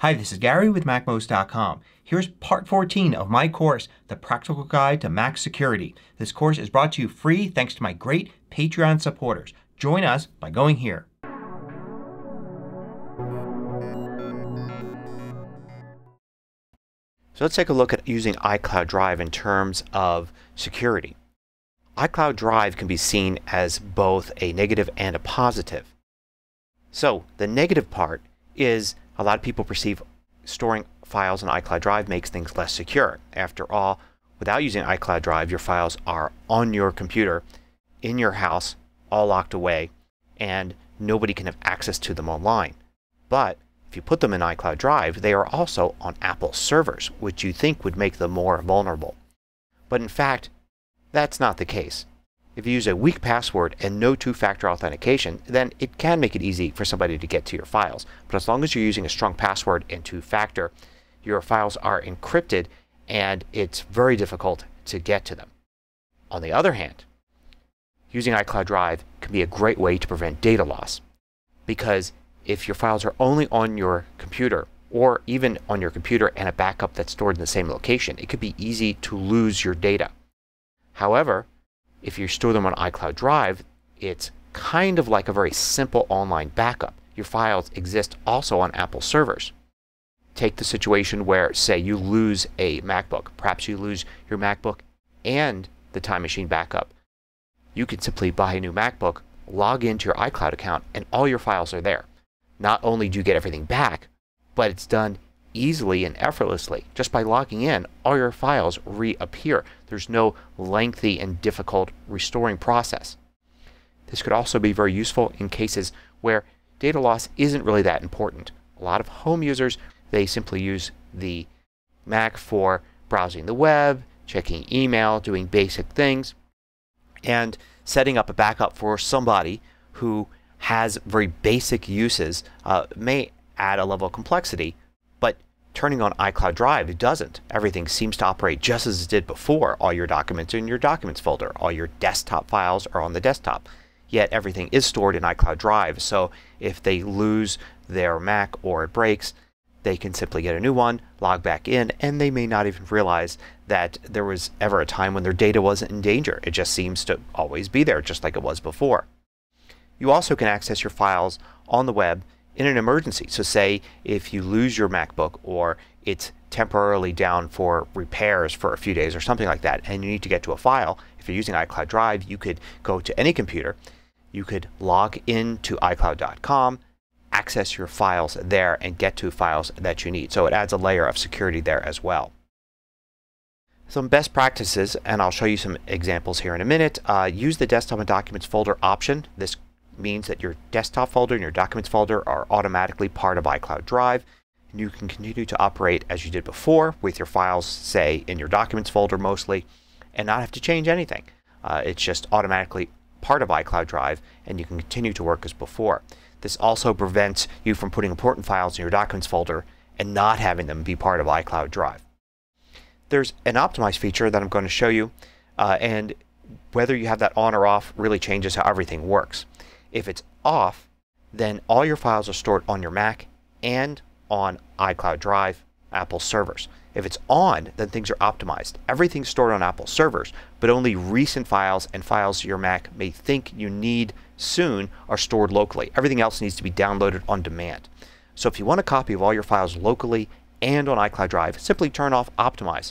Hi, this is Gary with MacMost.com. Here's part 14 of my course, The Practical Guide to Mac Security. This course is brought to you free thanks to my great Patreon supporters. Join us by going here. So let's take a look at using iCloud Drive in terms of security. iCloud Drive can be seen as both a negative and a positive. So the negative part is a lot of people perceive storing files on iCloud Drive makes things less secure. After all, without using iCloud Drive, your files are on your computer, in your house, all locked away, and nobody can have access to them online. But if you put them in iCloud Drive, they are also on Apple servers, which you think would make them more vulnerable. But in fact, that's not the case. If you use a weak password and no two-factor authentication, then it can make it easy for somebody to get to your files. But as long as you're using a strong password and two-factor, your files are encrypted and it's very difficult to get to them. On the other hand, using iCloud Drive can be a great way to prevent data loss, because if your files are only on your computer, or even on your computer and a backup that's stored in the same location, it could be easy to lose your data. However, if you store them on iCloud Drive, it's kind of like a very simple online backup. Your files exist also on Apple servers. Take the situation where, say, you lose a MacBook. Perhaps you lose your MacBook and the Time Machine backup. You can simply buy a new MacBook, log into your iCloud account, and all your files are there. Not only do you get everything back, but it's done easily and effortlessly. Just by logging in, all your files reappear. There's no lengthy and difficult restoring process. This could also be very useful in cases where data loss isn't really that important. A lot of home users, they simply use the Mac for browsing the web, checking email, doing basic things, and setting up a backup for somebody who has very basic uses may add a level of complexity. But turning on iCloud Drive, it doesn't. Everything seems to operate just as it did before. All your documents are in your Documents folder. All your desktop files are on the desktop. Yet everything is stored in iCloud Drive. So if they lose their Mac or it breaks, they can simply get a new one, log back in, and they may not even realize that there was ever a time when their data wasn't in danger. It just seems to always be there, just like it was before. You also can access your files on the web in an emergency. So say if you lose your MacBook, or it's temporarily down for repairs for a few days or something like that, and you need to get to a file, if you're using iCloud Drive, you could go to any computer, you could log into iCloud.com, access your files there, and get to files that you need. So it adds a layer of security there as well. Some best practices, and I'll show you some examples here in a minute. Use the Desktop and Documents folder option. This means that your desktop folder and your documents folder are automatically part of iCloud Drive. And you can continue to operate as you did before with your files, say, in your documents folder mostly, and not have to change anything. It's just automatically part of iCloud Drive, and you can continue to work as before. This also prevents you from putting important files in your documents folder and not having them be part of iCloud Drive. There's an optimized feature that I'm going to show you, and whether you have that on or off really changes how everything works. If it's off, then all your files are stored on your Mac and on iCloud Drive, Apple servers. If it's on, then things are optimized. Everything's stored on Apple servers, but only recent files and files your Mac may think you need soon are stored locally. Everything else needs to be downloaded on demand. So if you want a copy of all your files locally and on iCloud Drive, simply turn off Optimize.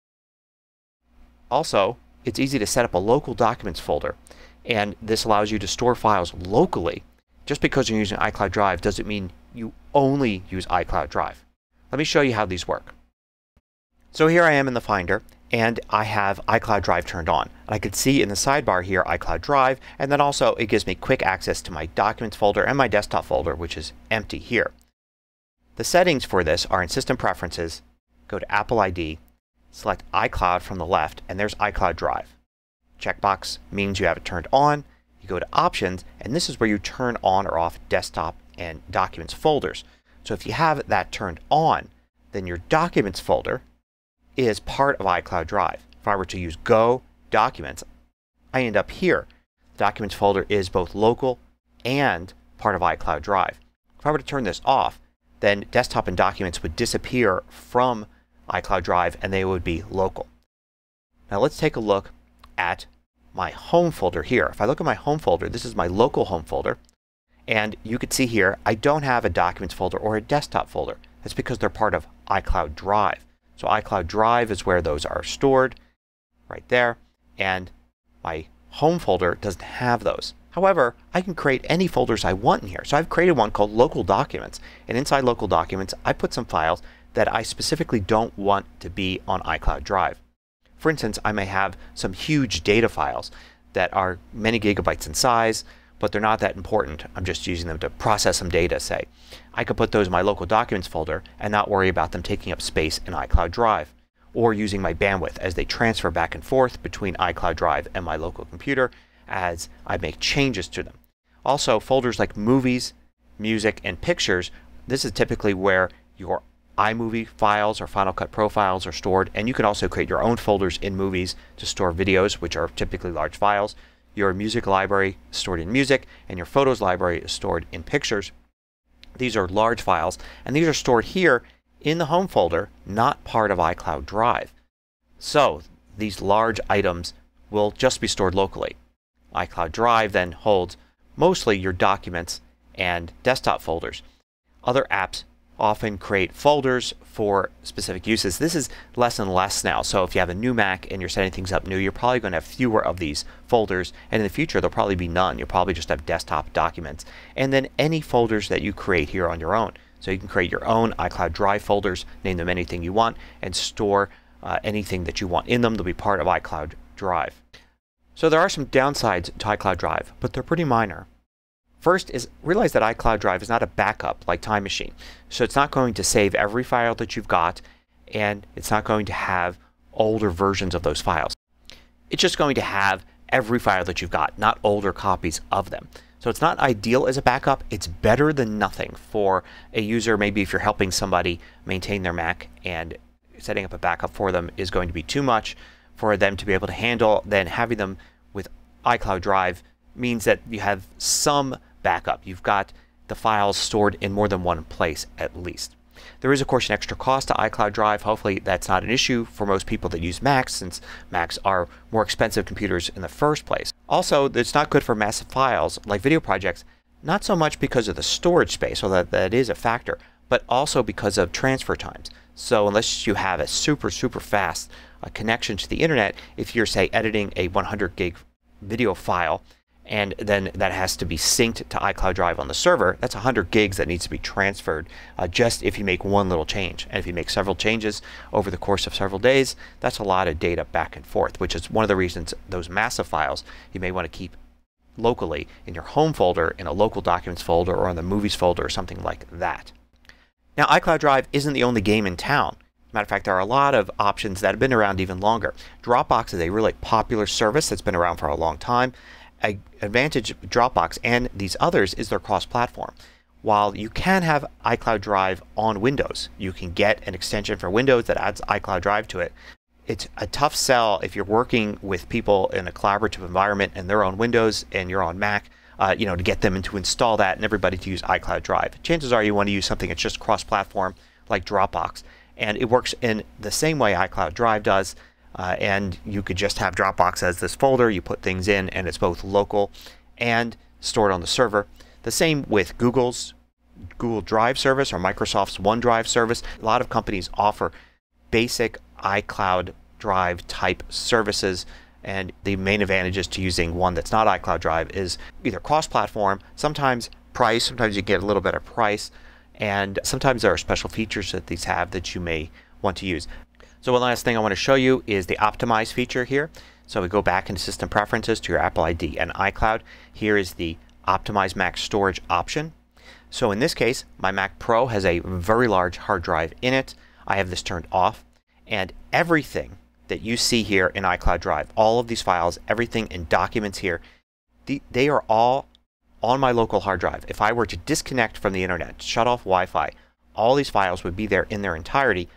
Also, it's easy to set up a local documents folder, and this allows you to store files locally. Just because you're using iCloud Drive doesn't mean you only use iCloud Drive. Let me show you how these work. So here I am in the Finder, and I have iCloud Drive turned on. And I can see in the sidebar here iCloud Drive, and then also it gives me quick access to my Documents folder and my Desktop folder, which is empty here. The settings for this are in System Preferences, go to Apple ID, select iCloud from the left, and there's iCloud Drive. Checkbox means you have it turned on. You go to Options, and this is where you turn on or off Desktop and Documents folders. So if you have that turned on, then your Documents folder is part of iCloud Drive. If I were to use Go Documents, I end up here. The Documents folder is both local and part of iCloud Drive. If I were to turn this off, then desktop and documents would disappear from iCloud Drive and they would be local. Now let's take a look at my home folder here. If I look at my home folder, this is my local home folder, and you can see here I don't have a documents folder or a desktop folder. That's because they're part of iCloud Drive. So iCloud Drive is where those are stored, right there, and my home folder doesn't have those. However, I can create any folders I want in here. So I've created one called Local Documents, and inside Local Documents I put some files that I specifically don't want to be on iCloud Drive. For instance, I may have some huge data files that are many gigabytes in size, but they're not that important. I'm just using them to process some data, say. I could put those in my Local Documents folder and not worry about them taking up space in iCloud Drive, or using my bandwidth as they transfer back and forth between iCloud Drive and my local computer as I make changes to them. Also, folders like movies, music, and pictures, this is typically where your iMovie files or Final Cut Pro files are stored, and you can also create your own folders in movies to store videos, which are typically large files. Your music library is stored in music, and your photos library is stored in pictures. These are large files, and these are stored here in the home folder, not part of iCloud Drive. So these large items will just be stored locally. iCloud Drive then holds mostly your documents and desktop folders. Other apps often create folders for specific uses. This is less and less now. So if you have a new Mac and you're setting things up new, you're probably going to have fewer of these folders, and in the future there'll probably be none. You'll probably just have desktop documents and then any folders that you create here on your own. So you can create your own iCloud Drive folders, name them anything you want, and store anything that you want in them. They'll be part of iCloud Drive. So there are some downsides to iCloud Drive, but they're pretty minor. First is realize that iCloud Drive is not a backup like Time Machine. So it's not going to save every file that you've got, and it's not going to have older versions of those files. It's just going to have every file that you've got, not older copies of them. So it's not ideal as a backup. It's better than nothing for a user. Maybe if you're helping somebody maintain their Mac and setting up a backup for them is going to be too much for them to be able to handle, then having them with iCloud Drive means that you have some backup. You've got the files stored in more than one place at least. There is of course an extra cost to iCloud Drive. Hopefully that's not an issue for most people that use Macs, since Macs are more expensive computers in the first place. Also, it's not good for massive files like video projects, not so much because of the storage space, although that is a factor, but also because of transfer times. So unless you have a super fast connection to the internet, if you're say editing a 100 gig video file and then that has to be synced to iCloud Drive on the server, that's 100 gigs that needs to be transferred just if you make one little change. And if you make several changes over the course of several days, that's a lot of data back and forth, which is one of the reasons those massive files you may want to keep locally in your home folder, in a local documents folder, or in the movies folder or something like that. Now iCloud Drive isn't the only game in town. Matter of fact, there are a lot of options that have been around even longer. Dropbox is a really popular service that's been around for a long time. An advantage of Dropbox and these others is they're cross-platform. While you can have iCloud Drive on Windows, you can get an extension for Windows that adds iCloud Drive to it. It's a tough sell if you're working with people in a collaborative environment and they're on Windows and you're on Mac, to get them to install that and everybody to use iCloud Drive. Chances are you want to use something that's just cross-platform like Dropbox, and it works in the same way iCloud Drive does. And you could just have Dropbox as this folder. You put things in and it's both local and stored on the server. The same with Google's Google Drive service or Microsoft's OneDrive service. A lot of companies offer basic iCloud Drive type services, and the main advantages to using one that's not iCloud Drive is either cross-platform, sometimes price, sometimes you get a little better price, and sometimes there are special features that these have that you may want to use. So one last thing I want to show you is the Optimize feature here. So we go back into System Preferences to your Apple ID and iCloud. Here is the Optimize Mac Storage option. So in this case, my Mac Pro has a very large hard drive in it. I have this turned off, and everything that you see here in iCloud Drive, all of these files, everything in documents here, they are all on my local hard drive. If I were to disconnect from the internet, shut off Wi-Fi, all these files would be there in their entirety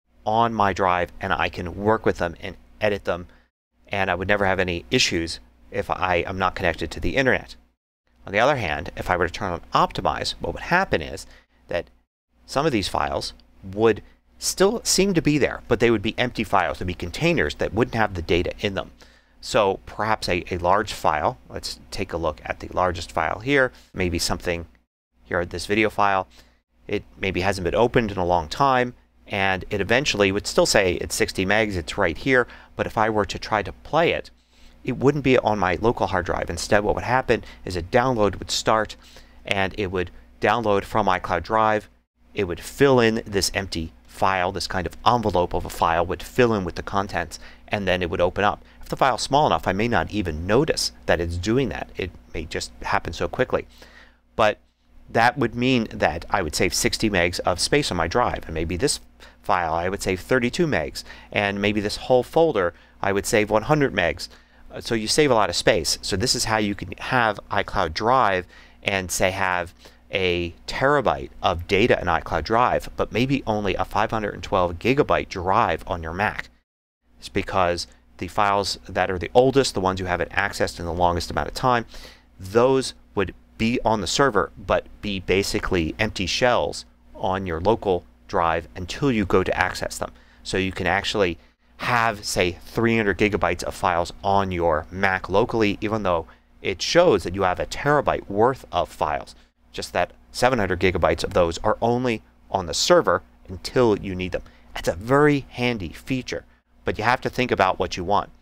on my drive, and I can work with them and edit them, and I would never have any issues if I am not connected to the internet. On the other hand, if I were to turn on Optimize, what would happen is that some of these files would still seem to be there, but they would be empty files. They'd be containers that wouldn't have the data in them. So perhaps a large file, let's take a look at the largest file here, maybe something here at this video file. It maybe hasn't been opened in a long time, and it eventually would still say it's 60 megs, it's right here, but if I were to try to play it, it wouldn't be on my local hard drive. Instead, what would happen is a download would start, and it would download from iCloud Drive. It would fill in this empty file, this kind of envelope of a file would fill in with the contents, and then it would open up. If the file's small enough, I may not even notice that it's doing that. It may just happen so quickly. But that would mean that I would save 60 megs of space on my drive, and maybe this file I would save 32 megs, and maybe this whole folder I would save 100 megs. So you save a lot of space. So this is how you can have iCloud Drive and say have a terabyte of data in iCloud Drive, but maybe only a 512 gigabyte drive on your Mac. It's because the files that are the oldest, the ones you haven't accessed in the longest amount of time, those would be on the server but be basically empty shells on your local drive until you go to access them. So you can actually have, say, 300 gigabytes of files on your Mac locally, even though it shows that you have a terabyte worth of files. Just that 700 gigabytes of those are only on the server until you need them. It's a very handy feature, but you have to think about what you want.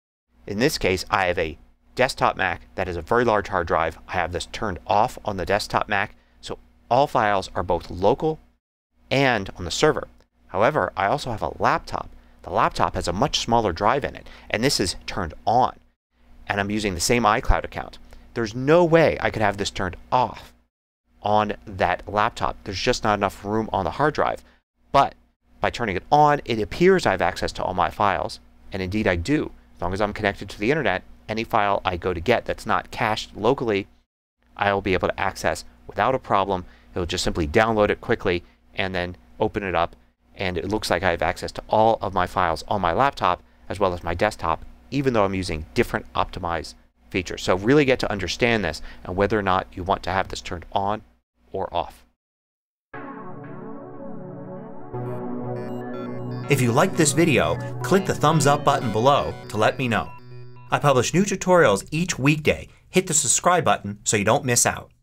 In this case, I have a desktop Mac that is a very large hard drive. I have this turned off on the desktop Mac, so all files are both local and on the server. However, I also have a laptop. The laptop has a much smaller drive in it, and this is turned on. And I'm using the same iCloud account. There's no way I could have this turned off on that laptop. There's just not enough room on the hard drive. But by turning it on, it appears I have access to all my files, and indeed I do. As long as I'm connected to the internet, any file I go to get that's not cached locally, I'll be able to access without a problem. It'll just simply download it quickly and then open it up, and it looks like I have access to all of my files on my laptop as well as my desktop, even though I'm using different optimized features. So really get to understand this and whether or not you want to have this turned on or off. If you liked this video, click the thumbs up button below to let me know. I publish new tutorials each weekday. Hit the subscribe button so you don't miss out.